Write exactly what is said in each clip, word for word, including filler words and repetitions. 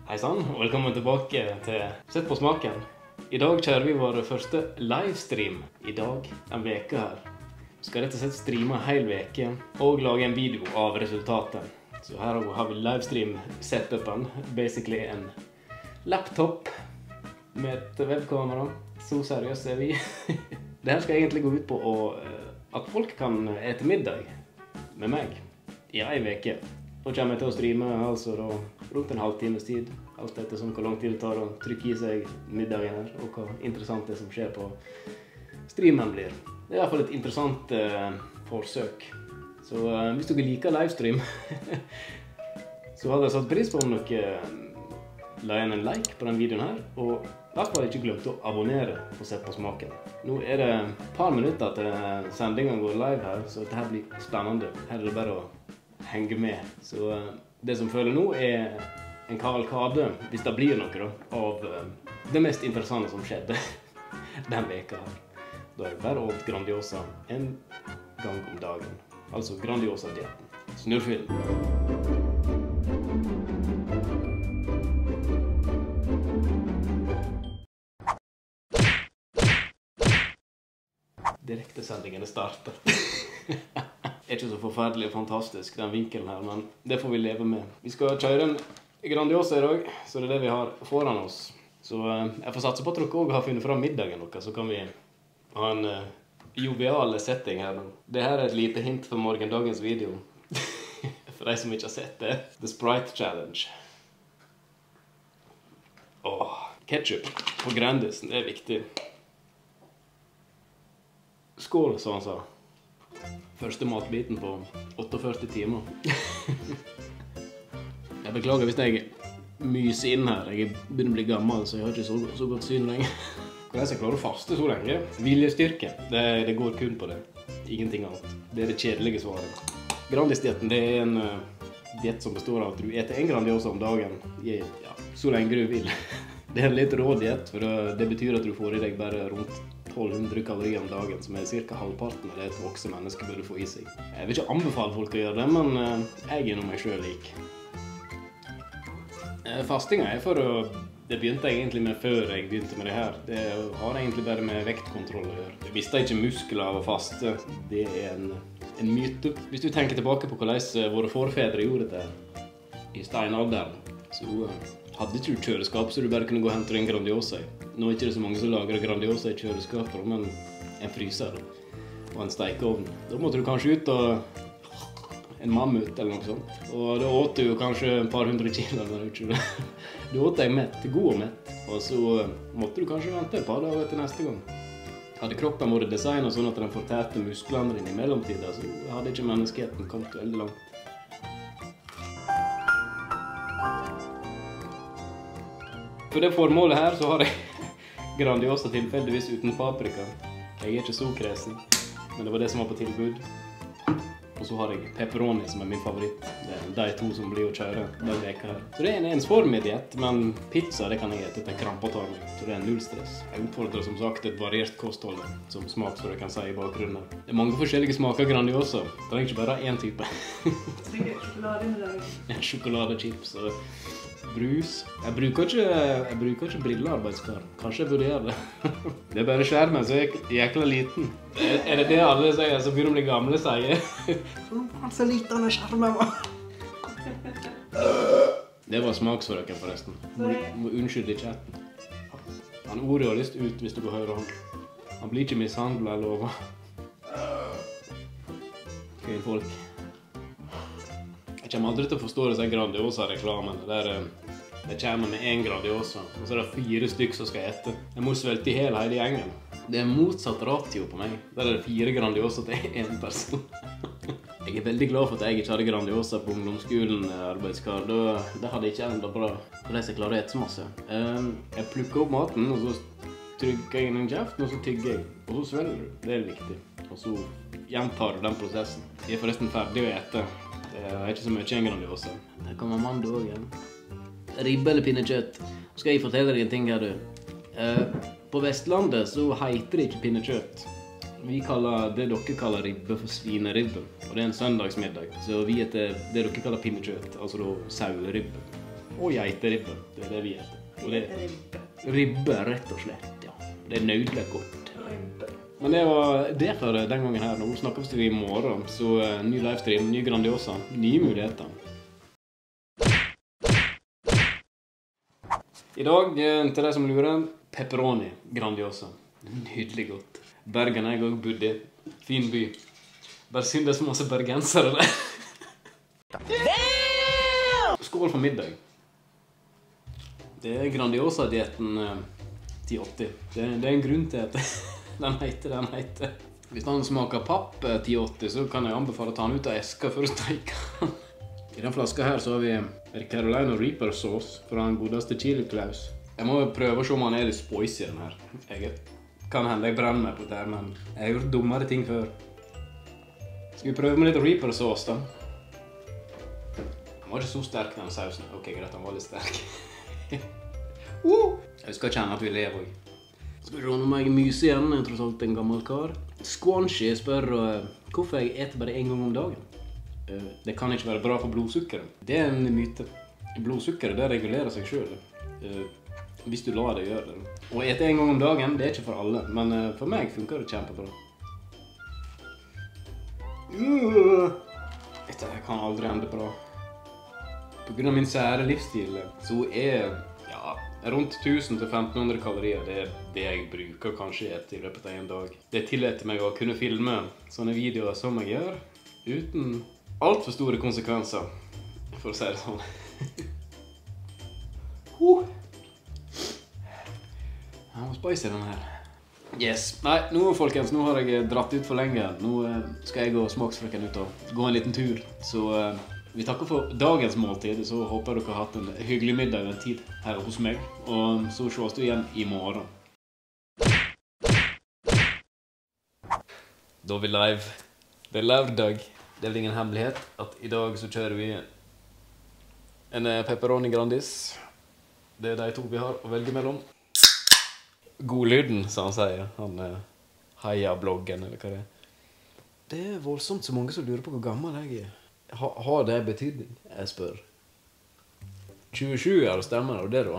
Hei sann, og velkommen tilbake til Sett på smaken. I dag kjører vi vår første livestream. I dag, en veke her. Vi skal rett og slett streame en hel veke og lage en video av resultatet. Så her har vi livestream-setupen. Basically en laptop med et webkamera. Så seriøst er vi. Det her skal egentlig gå ut på å, at folk kan ete middag med meg i en veke. Nå kommer jeg til å streame altså da, rundt en halvtimes tid. Alt etter som hvor lang tid det tar å trykke i seg middagen her, og hva interessant det som skjer på streamen blir. Det er i hvert fall et interessant eh, forsøk. Så eh, hvis dere liker livestream, så hadde jeg satt pris på om dere la igjen en like på den videoen her, og i hvert fall ikke glemt å abonnere på Sett på smaken. Nå er det et par minutter til sendingen går live her, så dette her blir spennende. Her er det bare å henge med. Så uh, det som følger nå er en kavalkade, hvis det blir noe da, av uh, det mest interessante som skjedde den veka her. Da er det bare åt Grandiosa en gang om dagen. Altså Grandiosa-dietten. Snurrfilm. Direktesendingen er startet. Det er ikke så forferdelig fantastisk, den vinkelen her, men det får vi leve med. Vi skal kjøre en Grandiosa i dag, så det er det vi har foran oss. Så jeg får satse på at dere også har funnet fram middagen noe, så kan vi ha en uh, jovial setting her nå. Dette er et lite hint for morgendagens video. For de som ikke har sett det. The Sprite Challenge. Åh, ketchup på Grandisen, det er viktig. Skål, så han sa. Første matbiten på førtiåtte timer. Jeg beklager hvis jeg myser inn her. Jeg begynner å bli gammel, så jeg har ikke så, så godt syn lenger. Hvordan jeg klarer å faste så lenge? Viljestyrke. Det, det går kun på det. Ingenting annet. Det er det kjedelige svaret. Grandis-dietten, det er en uh, diett som består av at du eter en Grandiosa om dagen. Ja, så lenge du vil. Det er en litt rå diett, for det, det betyr at du får i deg bare rundt tolv hundre kalorier om dagen, som er cirka halvparten av det et voksen menneske burde få i seg. Jeg vil ikke anbefale folk å gjøre det, men jeg er noe meg selv lik. Fastinga er for å... Det begynte jeg egentlig med før jeg begynte med det her. Det har egentlig bare med vektkontroll å gjøre. Jeg mister ikke muskler av å faste. Det er en, en myte. Hvis du tenker tilbake på hvordan våre forfedre gjorde det i steinalderen, så hadde ikke du kjøleskap, så du bare kunne gå og hente en Grandiosa i. Nå er det ikke så mange som lager Grandiosa i kjøleskapet, men en fryser og en stekeovn. Da måtte du kanskje ut og en mammut eller noe sånt. Og da åt du kanskje et par hundre kilo, men ikke. Du åt deg mett, god og mett. Og så måtte du kanskje vente et par dager til neste gang. Hadde kroppen vært designet sånn at den fortærte musklene dine i mellomtiden, så hadde ikke menneskeheten kommet veldig langt. For det formålet her så har jeg Grandiosa tilfeldigvis uten paprika. Jeg er ikke så kresen, men det var det som var på tilbud. Og så har jeg pepperoni som er min favoritt. Det er de to som blir å kjøre den veka her. Så det er en ensformig diett, men pizza det kan jeg ete til krampetarming. Så det er null stress. Jeg oppfordrer som sagt et variert kosthold som smak, så jeg kan si i bakgrunnen. Det er mange forskjellige smaker Grandiosa. Det trenger ikke bare én type. Trenger sjokolade med deg. Ja, sjokoladechips og brus. Jeg bruker ikke, jeg bruker ikke brillearbeidskar. Kanskje jeg burde gjøre det. Det er bare skjermen, så jeg er jækla liten. Er, er det det alle sier som begynner å bli gamle sier? Han så liten av skjermen var. Det var smaksforøkken forresten. Må, må unnskylde i chatten. Han Ori har lyst ut hvis du får høre han. Han blir ikke mishandlet, jeg lover. Køy folk. Jeg kommer aldri til å forstå disse Grandiosa-reklamen. Det kommer med en Grandiosa, og så er det fire stykk som skal ete. Jeg må svelte i hele hele gjengen. Det er motsatt ratio på meg. Der er det fire Grandiosa til en person. Jeg er veldig glad for at jeg ikke hadde Grandiosa på ungdomsskolen arbeidskar. Det hadde ikke enda bra for de som klarer å ete så masse. Jeg plukker opp maten, og så trykker jeg inn en kjeft, og så tygger jeg. Og så svelger du. Det er viktig. Og så gjentar du den prosessen. Jeg er forresten ferdig å ete. Det er ikke så mye en Grandiosa. Der kommer Mando også igjen. Ribbe eller pinnekjøtt. Så skal jeg fortelle deg en ting her, du. Eh, på Vestlandet så heter det ikke pinnekjøtt. Vi kaller det dere kaller ribbe for svineribbe. Og det er en søndagsmiddag. Så vi heter det dere kaller pinnekjøtt, altså da saueribbe. Og geiteribbe, det er det vi heter. Og det er Ribbe. ribbe, rett og slett, ja. Det er nødelig godt. Ribbe. Men det var det for den gangen her. Nå snakkes vi i morgen, så uh, ny livestream, ny Grandiosa, nye muligheter. I dag, uh, til deg som lurer, pepperoni Grandiosa. Nydelig godt. Bergen er jeg også bodd i. Fin by. Bare synd det er så masse bergensere der. Skål for middag. Det er Grandiosa-dietten uh, ti åtti. Det, det er en grunn til at den heter den heter. Hvis den smaker papp uh, ti åtti, så kan jeg anbefale å ta den ut av eska før du steiker den. I den flaska her så har vi Carolina Reaper sauce fra den godeste Chili Claus. Jeg må prøve å se om han er litt spicy i den her. Jeg kan hende jeg brenner meg på det her, men jeg har gjort dummere ting før. Skal vi prøve med litt Reaper sauce da? Den var ikke så sterk den sausen. Ok, greit, den var litt sterk. uh! Jeg skal kjenne at vi lever også. Skal vi se om jeg er myse igjen, jeg er tross alt en gammel kar. Squanchy spør uh, hvorfor jeg eter bare en gang om dagen. Uh, det kan ikke være bra for blodsukkeret. Det er en myte. Blodsukkeret, det regulerer seg selv. Uh, hvis du lar det gjøre det. Og ete en gang om dagen, det er ikke for alle, men uh, for meg funker det kjempebra. Uh, dette kan aldri ende bra. På grunn av min sære livsstil, så er ja, rundt tusen til femten hundre kalorier det er det jeg bruker kanskje et i løpet av en dag. Det tillater meg å kunne filme sånne videoer som jeg gjør, uten alt for store konsekvenser, for å si det sånn. uh. Jeg må spice den her. Yes. Nei, nå folkens, nå har jeg dratt ut for lenge. Nå uh, skal jeg gå smaksfrekken ut og gå en liten tur. Så uh, vi takker for dagens måltid, så håper dere har hatt en hyggelig middag en tid her hos meg. Og så ses vi igjen i morgen. Da er vi live. Det er lørdag. Det er vel ingen hemmelighet at i dag så kjører vi en pepperoni Grandis. Det er de to vi har å velge mellom. Godlyden, som han sier. Han er Heia-bloggen, eller hva det er. Det er voldsomt så mange som lurer på hvor gammel jeg er. Ha, har det betydning? Jeg spør. tjuesju er det stemmer, og det da.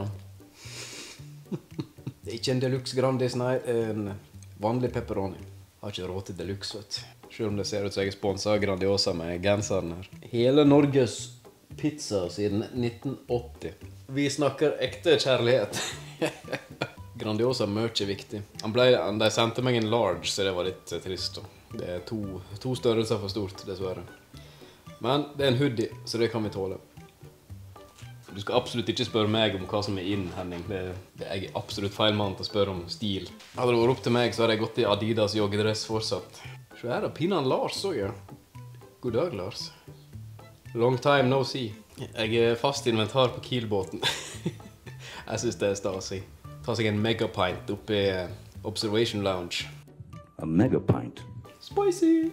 Det er ikke en deluxe Grandis, nei. En vanlig pepperoni. Har ikke råd til deluxe, vet du. Selv om det ser ut som jeg er sponset av Grandiosa med genseren her. Hele Norges pizza siden nitten åtti. Vi snakker ekte kjærlighet. Grandiosa merch er viktig. Han ble, de sendte meg en large, så det var litt trist. Det er to, to størrelser for stort, dessverre. Men det er en hoodie, så det kan vi tåle. Du skal absolutt ikke spørre meg om hva som er inn, Henning. Det, det er jeg absolutt feil mann til å spørre om stil. Hadde det vært opp til meg, så hadde jeg gått i Adidas joggedress fortsatt. Så her er pinnen Lars også, ja. God dag, Lars. Long time no see. Jeg er fast inventar på Kiel-båten. Jeg synes det er stasig. Ta seg en megapint oppe i Observation Lounge. A megapint? Spicy!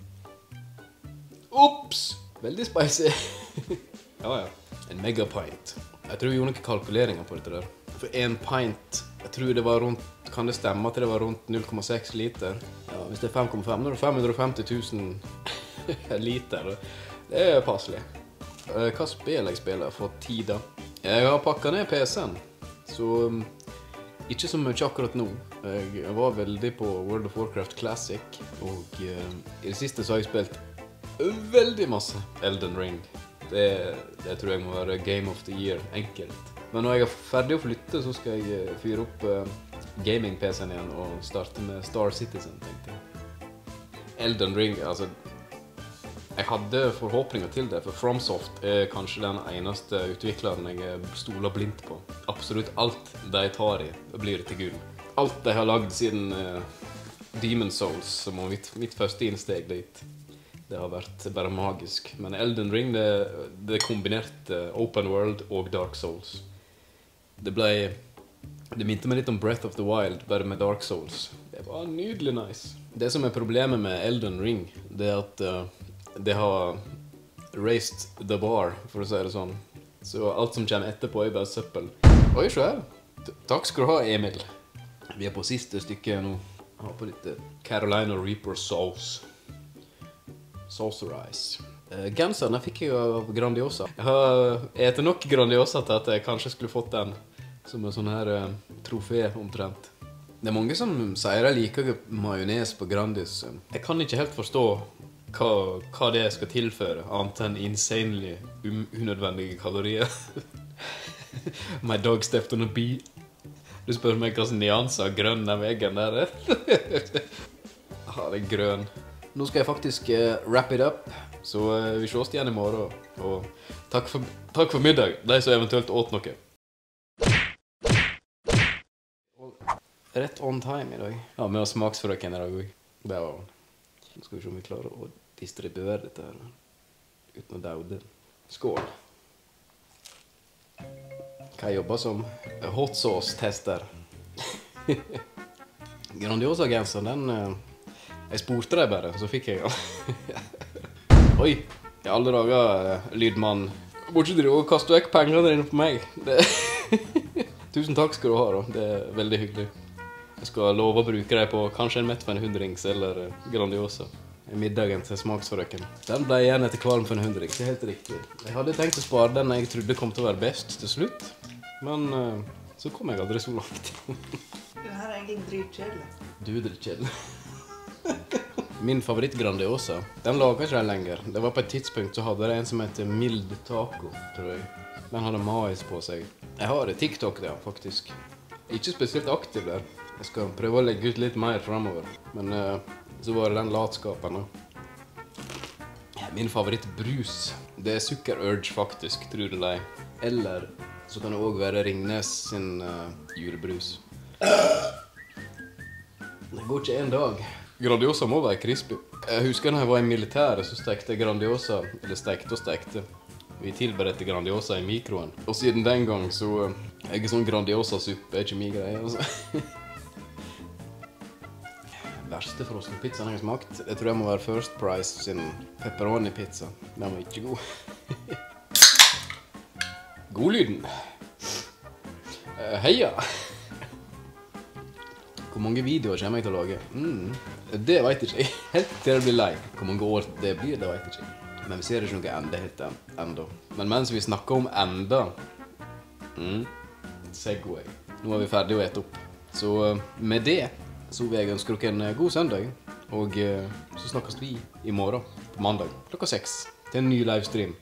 Ops! Veldig spicy. Ja, ja. En megapint. Jeg tror vi gjorde noen kalkuleringer på dette der. For en pint, jeg tror det var rundt, kan det stemme at det var rundt null komma seks liter? Ja, hvis det er fem komma fem, da er det fem hundre og femti tusen liter. Det er passelig. Hva spiller jeg spiller for tida? Jeg har pakket ned P C-en, så ikke så mye akkurat nå. Jeg var veldig på World of Warcraft Classic, og uh, i det siste så har jeg spilt veldig masse Elden Ring. Det, det tror jeg må være Game of the Year, enkelt. Men når jeg er ferdig å flytte, så skal jeg fyre opp uh, gaming-P C-en igjen og starte med Star Citizen, tenkte jeg. Elden Ring, altså, jeg hadde forhåpninger til det, for FromSoft er kanskje den eneste utvikleren jeg stoler blindt på. Absolutt alt de tar i, blir til gull. Alt de har lagd siden uh, Demon's Souls, som var mitt, mitt første innsteg dit. Det har vært bare magisk. Men Elden Ring, det, det kombinerte Open World og Dark Souls. Det ble... Det minte meg litt om Breath of the Wild, bare med Dark Souls. Det var nydelig nice. Det som er problemet med Elden Ring, det er at uh, det har raised the bar, for å si det sånn. Så alt som kommer etterpå er bare søppel. Oi, se her. Takk skal du ha, Emil. Vi er på siste stykke nå. Jeg har på litt Carolina Reaper sauce. Saucerize. Uh, genseren den fikk jeg av Grandiosa. Jeg har etet nok Grandiosa til at jeg kanskje skulle fått den som en sånn her uh, trofé omtrent. Det er mange som sier jeg liker majones på Grandis. Jeg kan ikke helt forstå hva, hva det skal tilføre, annet enn insanely un unødvendige kalorier. My dog stepped on a bee. Du spør meg hva som nyanser grønn den veggen der er. Ah, det er grønn. Nå skal jeg faktisk uh, wrap it up, så uh, vi ses igjen i morgen. Og takk for, takk for middag, de som eventuelt åt noe. Rett on time i dag. Ja, vi har smaksfrøken i dag også. Det var han. Nå skal vi se om vi klarer å distribuere dette her uten å daude. Skål. Hva jeg jobber som hot sauce-tester. Grandiosa-genser, den... Uh, Jeg spurte deg bare, så fikk jeg den. Oi, i alle dager, lydmann. Bortsett til å kaste vekk pengene dine på meg. Det... Tusen takk skal du ha, da. Det er veldig hyggelig. Jeg skal love å bruke deg på kanskje en mett for en hundrings eller Grandiosa. Middagen til smaksforrøkken. Den ble igjen etter kvalm for en hundrings, det er helt riktig. Jeg hadde tenkt å spare den jeg trodde kom til å være best til slutt. Men uh, så kom jeg aldri så langt. Det her er egentlig dritkjedelig. Du er dritkjedelig. Min favoritt Grandiosa, den lager ikke den lenger. Det var på et tidspunkt så hadde det en som heter Mild Taco, tror jeg. Den hadde mais på seg. Jeg har TikTok der, faktisk. Ikke spesielt aktiv der. Jeg skal prøve å legge ut litt mer fremover. Men uh, så var det den latskapen da. Min favoritt brus, det er Sukker Urge faktisk, tror det eller ei. Eller så kan det også være Ringnes sin uh, julebrus. Det går ikke en dag. Grandiosa må være crispy. Jeg husker når jeg var i militæret, så stekte jeg Grandiosa, eller stekte og stekte. Vi tilberedte Grandiosa i mikroen. Og siden den gang så er ikke sånn Grandiosa-suppe, er ikke min greie, altså. Verste frossen pizzaen jeg har smakt, det tror jeg må være First Price sin pepperoni-pizza. Den var ikke god. Godlyden. Uh, heia! Hvor mange videoer kommer jeg til å lage? Mm, det vet jeg ikke. Helt til det blir lei. Hvor mange år det blir, det vet jeg ikke. Men vi ser ikke noe ende helt enda. Men mens vi snakker om enda, mm, segway. Nå er vi ferdige å ete opp. Så med det, så vil jeg ønske dere en god søndag. Og så snakkes vi i morgen, på mandag, klokka seks, til en ny livestream.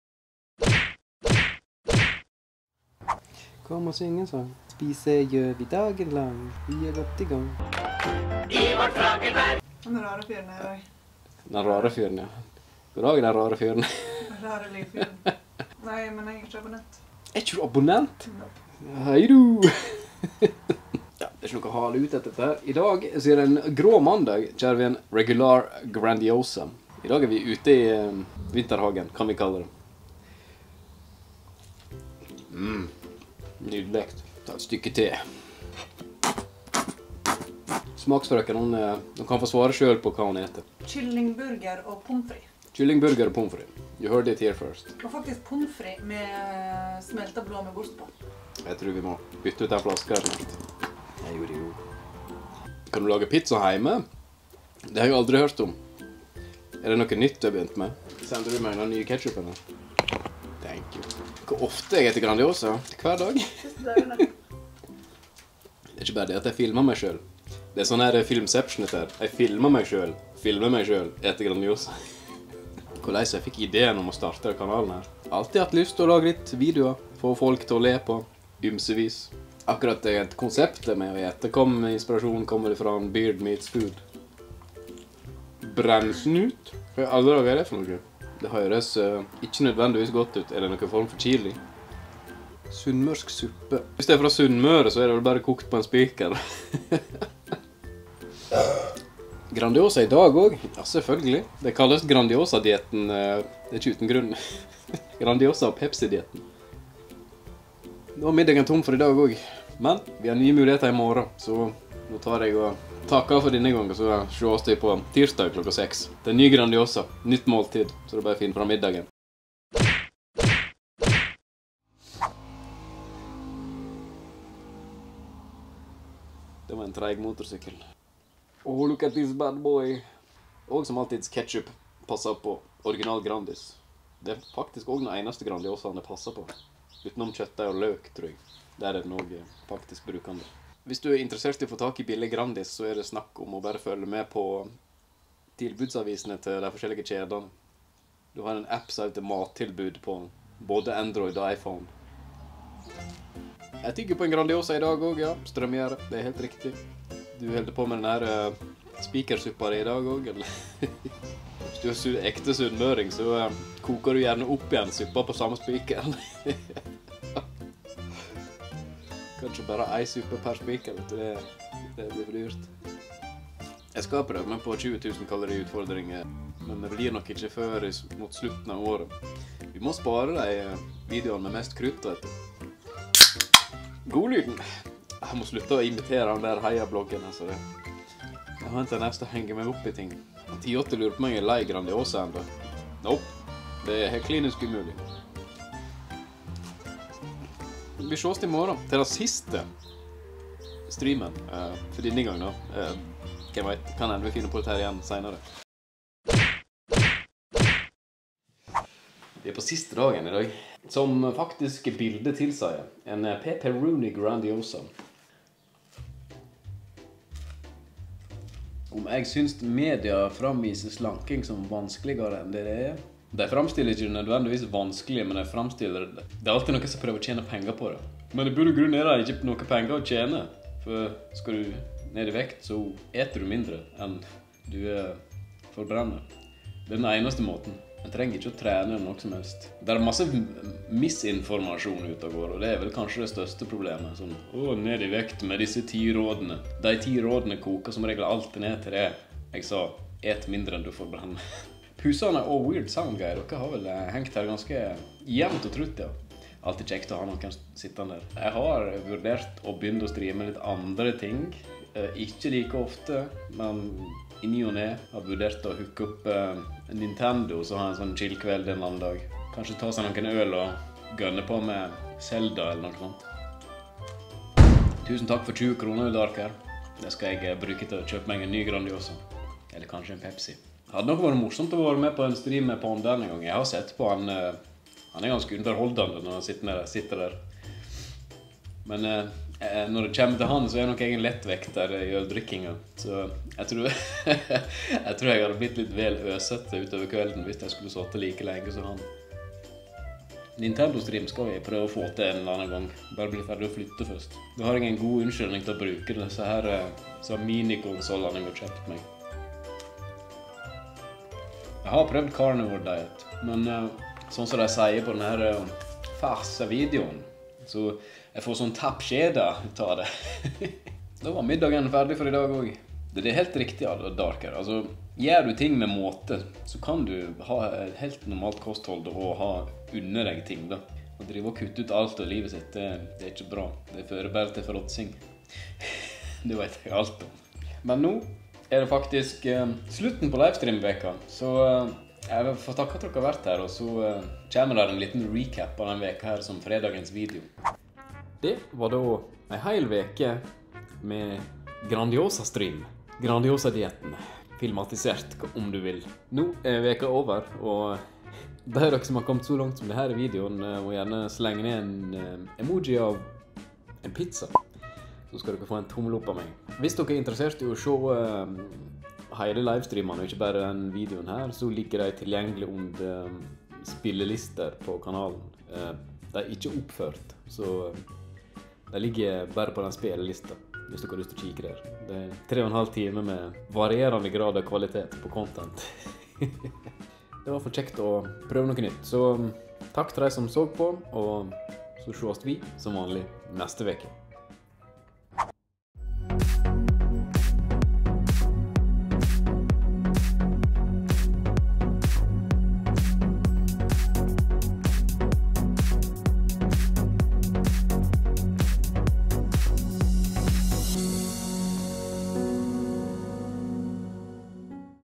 Kom og synge sånn. Spise gjør vi dagen lang. Vi er godt i gang. I vårt fragelvær. Den rare fyren er dag. Den rare fyren, ja. God dag, den rare fyren. Den rare livfyren. Nei, men jeg er ikke abonnent. Er ikke du abonnent? No. Hei du! Ja, det er ikke noe å hale ut etter dette her. I dag så er det en grå mandag, kjære vi en regular Grandiosa. I dag er vi ute i um, vinterhagen, kan vi kalle det. Mm. Nydelig. Ta et stykke te. Smaksfrøken, hun, hun kan få svare selv på hva hun heter. Kyllingburger og pommes frites. Kyllingburger og pommes frites. You heard it here first. Og faktisk pommes frites med smelta blå med borst på. Jeg tror vi må bytte ut den flasken snart. Jeg gjorde det jo. Kan du lage pizza hjemme? Det har jeg aldri hørt om. Er det noe nytt du har begynt med? Sender du meg den nye ketchupen her? Thank you. Hvor ofte jeg heter Grandiosa? Hver dag. Det er ikke bare det at jeg filmer meg selv. Det er sånn her filmception dette her. Jeg filmer meg selv, filmer meg selv, etter Grandiosa. Hvordan jeg fikk ideen om å starte kanalen her. Alltid hatt lyst til å lage litt videoer, få folk til å le på, ymsevis. Akkurat det konseptet med å ete kom, inspirasjonen kommer fra en Beard Meets Food. Brennsnut? Hva alle dager er det for noe? Det høres uh, ikke nødvendigvis godt ut. Er det noen form for chili? Sunnmørsk suppe. Hvis det er fra Sunnmøre, så er det vel bare kokt på en spiker. Grandiosa i dag også? Ja, selvfølgelig. Det kalles Grandiosa-dietten. Uh, det er ikke uten grunn. Grandiosa og Pepsi-dietten. Nå var middagen tom for i dag også. Men vi har nye muligheter i morgen, så nå tar jeg og takker for denne gangen, så ses vi på tirsdag klokka seks. Det er ny Grandiosa, nytt måltid, så det er bare å finne fra middagen. Det var en treig motorsykkel. Oh, look at this bad boy. Og som alltid ketchup passer på original Grandis. Det er faktisk også den eneste Grandiosaen jeg passer på. Utenom kjøttdeig og løk, tror jeg. Der er det noe faktisk brukende. Hvis du er interessert i å få tak i billig Grandis, så er det snakk om å bare følge med på tilbudsavisene til de forskjellige kjedene. Du har en app som heter Mattilbud på både Android og iPhone. Jeg tygger på en Grandiosa i dag også, ja. Strømgjære, det er helt riktig. Du holder på med den her uh, spikersuppa i dag også, eller? Hvis du er su ekte sunnmøring, så uh, koker du gjerne opp igjen suppa på samme spiker. Kanskje bare ei suppe per spiker, vet du, det, det blir for dyrt. Jeg skal prøve meg på tjue tusen kalori utfordringer, men det blir nok ikke før mot slutten av året. Vi må spare de videoene med mest krutt, vet du. Godlyden! Jeg må slutte å imitere den der heia-bloggen, altså det. Jeg har en tendens til å henge meg opp i ting. ti åtte lurer på meg er lei Grandiosa enda. Nope, det er helt klinisk umulig. Vi ses i morgen til den siste streamen, uh, for denne gang da. Uh, hvem vet, kan hende vi finne på det her igjen senere. Vi er på siste dagen i dag, som faktisk bildet tilsier. En pepperoni Grandiosa. Om jeg synes media framviser slanking som vanskeligere enn det det er. De framstiller ikke nødvendigvis vanskelig, men de framstiller det. Det er alltid noen som prøver å tjene penger på det. Men det burde grunn er det ikke noe penger å tjene. For skal du ned i vekt, så eter du mindre enn du forbrenner. Det er den eneste måten. En trenger ikke å trene eller noe som helst. Det er masse misinformasjon ute og går, og det er vel kanskje det største problemet. Sånn, å, ned i vekt med disse ti rådene. De ti rådene koker som regel alltid ned til det. Jeg sa, et mindre enn du forbrenner. Pusene og weird sound guy, dere har vel hengt her ganske jevnt og trutt, ja. Alltid kjekt å ha noen sittende der. Jeg har vurdert å begynne å streame litt andre ting. Ikke like ofte, men i ny og ne har vurdert å hooke opp uh, Nintendo, så har en sånn chill-kveld en annen dag. Kanskje ta seg noen øl og gønne på med Zelda eller noe sånt. Tusen takk for tjue kroner, Darker. Det skal jeg bruke til å kjøpe meg en ny Grandiosa. Eller kanskje en Pepsi. Hadde nok vært morsomt å være med på en stream med Ponderen en gang. Jeg har sett på han, uh, han er ganske underholdende når han sitter, med, sitter der. Men uh, når det kommer til han, så er nok jeg en lettvekter i øldrikkinga. Så jeg tror, jeg tror jeg hadde blitt litt vel øsete utover kvelden hvis jeg skulle sittet like lenge som han. Nintendo-stream skal vi prøve å få til en eller annen gang. Bare bli ferdig å flytte først. Da har jeg en god unnskyldning til å bruke disse her så minikonsolene jeg har kjøpt meg. Jeg har prøvd Carnivore Diet, men sånn som de sier på denne her farse videoen, så jeg får sånn tappskjeda ut av det. Da var middagen ferdig for i dag også. Det er helt riktig, Darker. Altså, gjør du ting med måte, så kan du ha et helt normalt kosthold og ha under deg ting da. Å drive og kutte ut alt av livet sitt, det, det er ikke bra. Det fører bare til fråtsing. Det vet jeg alt om. Men nå er det faktisk uh, slutten på livestream-veka, så uh, jeg får takke at dere har vært her, og så uh, kommer det en liten recap av den veka her som fredagens video. Det var da en hel veke med Grandiosa-stream. Grandiosa-dietten. Filmatisert, om du vil. Nå er veka over, og de dere som har kommet så langt som det her i videoen, må gjerne slenge ned en emoji av en pizza. Så skal dere få en tommel opp av meg. Hvis dere er interessert i å se hele livestreamene, og ikke bare den videoen her, så ligger de tilgjengelig under spillelister på kanalen. De er ikke oppført, så de ligger bare på den spillelista, hvis dere har lyst til å kikke der. Det er tre og en halv time med varierende grad av kvalitet på content. Det var for kjekt å prøve noe nytt, så takk til de som så på, og så ses vi som vanlig neste veke.